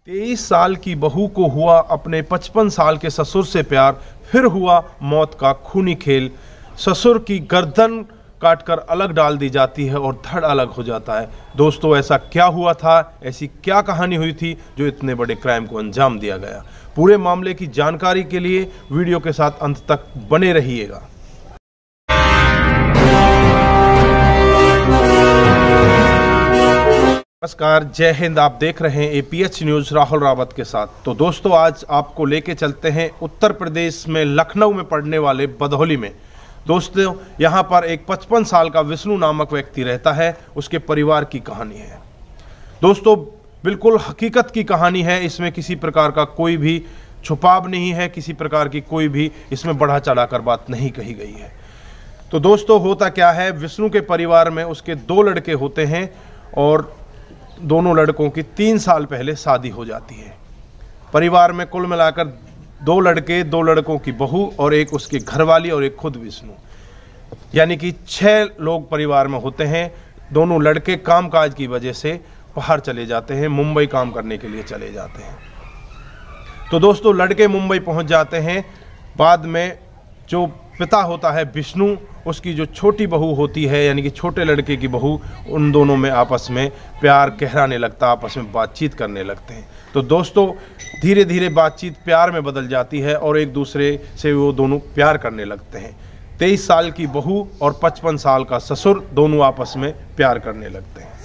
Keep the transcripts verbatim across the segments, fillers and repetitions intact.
तेईस साल की बहू को हुआ अपने पचपन साल के ससुर से प्यार, फिर हुआ मौत का खूनी खेल। ससुर की गर्दन काटकर अलग डाल दी जाती है और धड़ अलग हो जाता है। दोस्तों, ऐसा क्या हुआ था, ऐसी क्या कहानी हुई थी जो इतने बड़े क्राइम को अंजाम दिया गया? पूरे मामले की जानकारी के लिए वीडियो के साथ अंत तक बने रहिएगा। नमस्कार, जय हिंद। आप देख रहे हैं एपीएच न्यूज राहुल रावत के साथ। तो दोस्तों, आज आपको लेके चलते हैं उत्तर प्रदेश में लखनऊ में पड़ने वाले बधौली में। दोस्तों, यहाँ पर एक पचपन साल का विष्णु नामक व्यक्ति रहता है। उसके परिवार की कहानी है। दोस्तों, बिल्कुल हकीकत की कहानी है। इसमें किसी प्रकार का कोई भी छुपाव नहीं है, किसी प्रकार की कोई भी इसमें बढ़ा चढ़ाकर बात नहीं कही गई है। तो दोस्तों, होता क्या है, विष्णु के परिवार में उसके दो लड़के होते हैं और दोनों लड़कों की तीन साल पहले शादी हो जाती है। परिवार में कुल मिलाकर दो लड़के, दो लड़कों की बहू और एक उसकी घरवाली और एक खुद विष्णु, यानी कि छह लोग परिवार में होते हैं। दोनों लड़के कामकाज की वजह से बाहर चले जाते हैं, मुंबई काम करने के लिए चले जाते हैं। तो दोस्तों, लड़के मुंबई पहुंच जाते हैं। बाद में जो पिता होता है विष्णु, उसकी जो छोटी बहू होती है, यानी कि छोटे लड़के की बहू, उन दोनों में आपस में प्यार गहराने लगता, आपस में बातचीत करने लगते हैं। तो दोस्तों, धीरे धीरे बातचीत प्यार में बदल जाती है और एक दूसरे से वो दोनों प्यार करने लगते हैं। तेईस साल की बहू और पचपन साल का ससुर दोनों आपस में प्यार करने लगते हैं।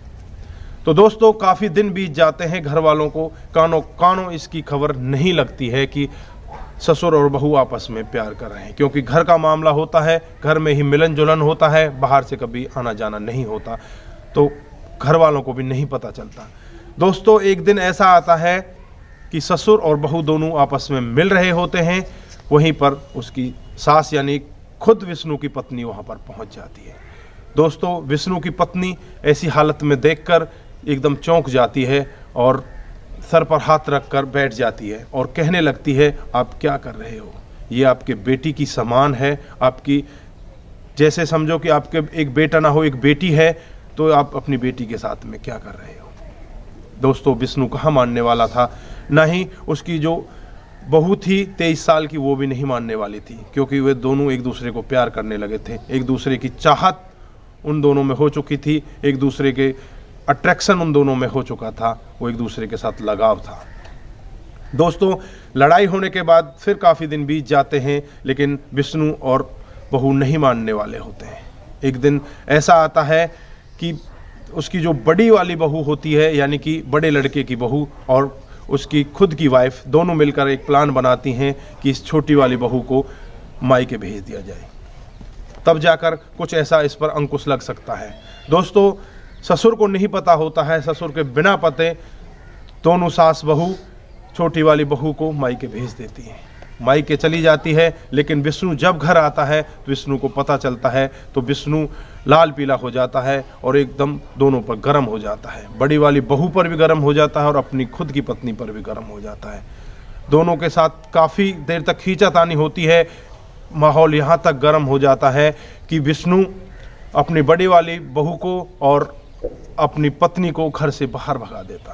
तो दोस्तों, काफ़ी दिन बीत जाते हैं। घर वालों को कानों कानों इसकी खबर नहीं लगती है कि ससुर और बहू आपस में प्यार कर रहे हैं, क्योंकि घर का मामला होता है, घर में ही मिलन जुलन होता है, बाहर से कभी आना जाना नहीं होता, तो घर वालों को भी नहीं पता चलता। दोस्तों, एक दिन ऐसा आता है कि ससुर और बहू दोनों आपस में मिल रहे होते हैं। वहीं पर उसकी सास यानी खुद विष्णु की पत्नी वहां पर पहुंच जाती है। दोस्तों, विष्णु की पत्नी ऐसी हालत में देखकर एकदम चौंक जाती है और सर पर हाथ रखकर बैठ जाती है और कहने लगती है, आप क्या कर रहे हो? ये आपके बेटी की समान है। आपकी, जैसे समझो कि आपके एक बेटा ना हो, एक बेटी है, तो आप अपनी बेटी के साथ में क्या कर रहे हो? दोस्तों, विष्णु कहाँ मानने वाला था, ना ही उसकी जो बहू थी तेईस साल की, वो भी नहीं मानने वाली थी, क्योंकि वे दोनों एक दूसरे को प्यार करने लगे थे। एक दूसरे की चाहत उन दोनों में हो चुकी थी, एक दूसरे के अट्रैक्शन उन दोनों में हो चुका था, वो एक दूसरे के साथ लगाव था। दोस्तों, लड़ाई होने के बाद फिर काफ़ी दिन बीत जाते हैं, लेकिन विष्णु और बहू नहीं मानने वाले होते हैं। एक दिन ऐसा आता है कि उसकी जो बड़ी वाली बहू होती है, यानी कि बड़े लड़के की बहू और उसकी खुद की वाइफ, दोनों मिलकर एक प्लान बनाती हैं कि इस छोटी वाली बहू को मायके भेज दिया जाए। तब जाकर कुछ ऐसा इस पर अंकुश लग सकता है। दोस्तों, ससुर को नहीं पता होता है। ससुर के बिना पते दोनों सास बहू छोटी वाली बहू को मायके भेज देती हैं। मायके चली जाती है, लेकिन विष्णु जब घर आता है तो विष्णु को पता चलता है, तो विष्णु लाल पीला हो जाता है और एकदम दोनों पर गर्म हो जाता है। बड़ी वाली बहू पर भी गर्म हो जाता है और अपनी खुद की पत्नी पर भी गर्म हो जाता है। दोनों के साथ काफ़ी देर तक खींचातानी होती है। माहौल यहाँ तक गर्म हो जाता है कि विष्णु अपनी बड़ी वाली बहू को और अपनी पत्नी को घर से बाहर भगा देता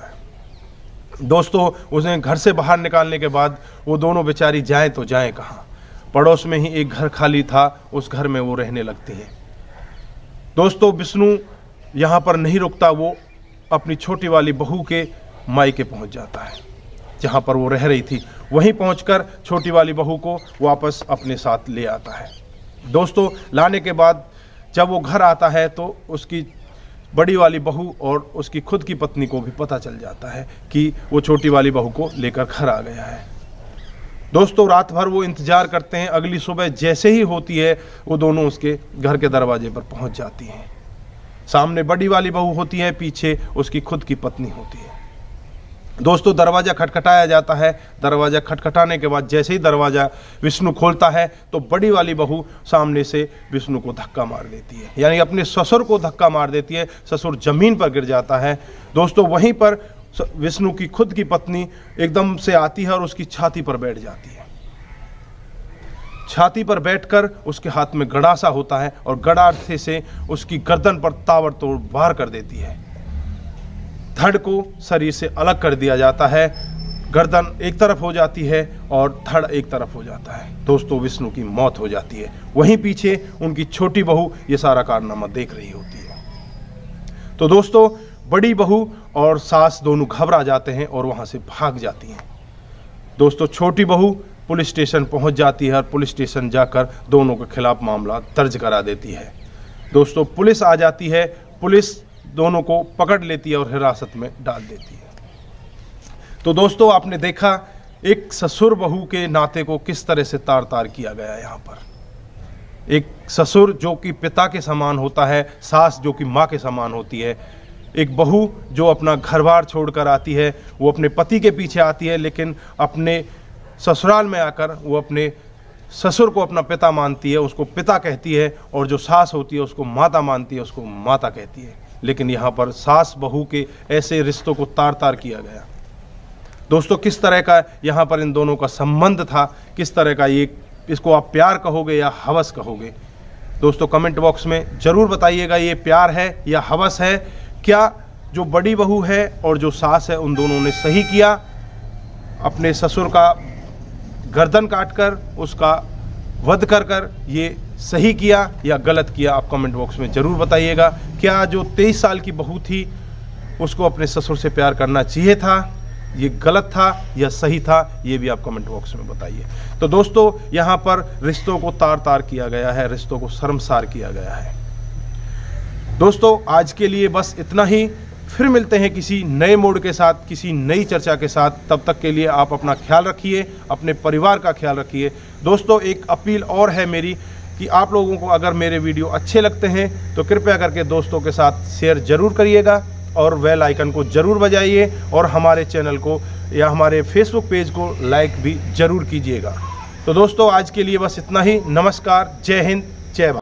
है। दोस्तों, उसे घर से बाहर निकालने के बाद वो दोनों बेचारी जाएं तो जाएं कहाँ। पड़ोस में ही एक घर खाली था, उस घर में वो रहने लगती हैं। दोस्तों, विष्णु यहाँ पर नहीं रुकता, वो अपनी छोटी वाली बहू के मायके पहुँच जाता है, जहाँ पर वो रह रही थी। वहीं पहुँचकर छोटी वाली बहू को वापस अपने साथ ले आता है। दोस्तों, लाने के बाद जब वो घर आता है तो उसकी बड़ी वाली बहू और उसकी खुद की पत्नी को भी पता चल जाता है कि वो छोटी वाली बहू को लेकर घर आ गया है। दोस्तों, रात भर वो इंतजार करते हैं। अगली सुबह जैसे ही होती है, वो दोनों उसके घर के दरवाजे पर पहुंच जाती हैं। सामने बड़ी वाली बहू होती है, पीछे उसकी खुद की पत्नी होती है। दोस्तों, दरवाज़ा खटखटाया जाता है। दरवाज़ा खटखटाने के बाद जैसे ही दरवाज़ा विष्णु खोलता है तो बड़ी वाली बहू सामने से विष्णु को धक्का मार देती है, यानी अपने ससुर को धक्का मार देती है। ससुर जमीन पर गिर जाता है। दोस्तों, वहीं पर विष्णु की खुद की पत्नी एकदम से आती है और उसकी छाती पर बैठ जाती है। छाती पर बैठकर उसके हाथ में गड़ासा होता है और गड़ासे से उसकी गर्दन पर ताबड़तोड़ वार कर देती है। धड़ को शरीर से अलग कर दिया जाता है, गर्दन एक तरफ हो जाती है और धड़ एक तरफ हो जाता है। दोस्तों विष्णु की मौत हो जाती है। वहीं पीछे उनकी छोटी बहू ये सारा कारनामा देख रही होती है। तो दोस्तों बड़ी बहू और सास दोनों घबरा जाते हैं और वहां से भाग जाती हैं। दोस्तों छोटी बहू पुलिस स्टेशन पहुंच जाती है और पुलिस स्टेशन जाकर दोनों के खिलाफ मामला दर्ज करा देती है। दोस्तों पुलिस आ जाती है, पुलिस दोनों को पकड़ लेती है और हिरासत में डाल देती है। तो दोस्तों आपने देखा एक ससुर बहू के नाते को किस तरह से तार तार किया गया है। यहाँ पर एक ससुर जो कि पिता के समान होता है, सास जो कि माँ के समान होती है, एक बहू जो अपना घर बार छोड़कर आती है, वो अपने पति के पीछे आती है, लेकिन अपने ससुराल में आकर वो अपने ससुर को अपना पिता मानती है, उसको पिता कहती है, और जो सास होती है उसको माता मानती है, उसको माता कहती है। लेकिन यहाँ पर सास बहू के ऐसे रिश्तों को तार तार किया गया। दोस्तों किस तरह का यहाँ पर इन दोनों का संबंध था, किस तरह का ये, इसको आप प्यार कहोगे या हवस कहोगे? दोस्तों कमेंट बॉक्स में ज़रूर बताइएगा, ये प्यार है या हवस है? क्या जो बड़ी बहू है और जो सास है उन दोनों ने सही किया, अपने ससुर का गर्दन काटकर उसका वध कर कर ये सही किया या गलत किया? आप कमेंट बॉक्स में ज़रूर बताइएगा। क्या जो तेईस साल की बहू थी उसको अपने ससुर से प्यार करना चाहिए था, ये गलत था या सही था? ये भी आप कमेंट बॉक्स में बताइए। तो दोस्तों यहाँ पर रिश्तों को तार तार किया गया है, रिश्तों को शर्मसार किया गया है। दोस्तों आज के लिए बस इतना ही, फिर मिलते हैं किसी नए मोड़ के साथ, किसी नई चर्चा के साथ। तब तक के लिए आप अपना ख्याल रखिए, अपने परिवार का ख्याल रखिए। दोस्तों एक अपील और है मेरी कि आप लोगों को अगर मेरे वीडियो अच्छे लगते हैं तो कृपया करके दोस्तों के साथ शेयर ज़रूर करिएगा और बेल आइकन को ज़रूर बजाइए, और हमारे चैनल को या हमारे फेसबुक पेज को लाइक भी ज़रूर कीजिएगा। तो दोस्तों आज के लिए बस इतना ही। नमस्कार, जय हिंद, जय भारत।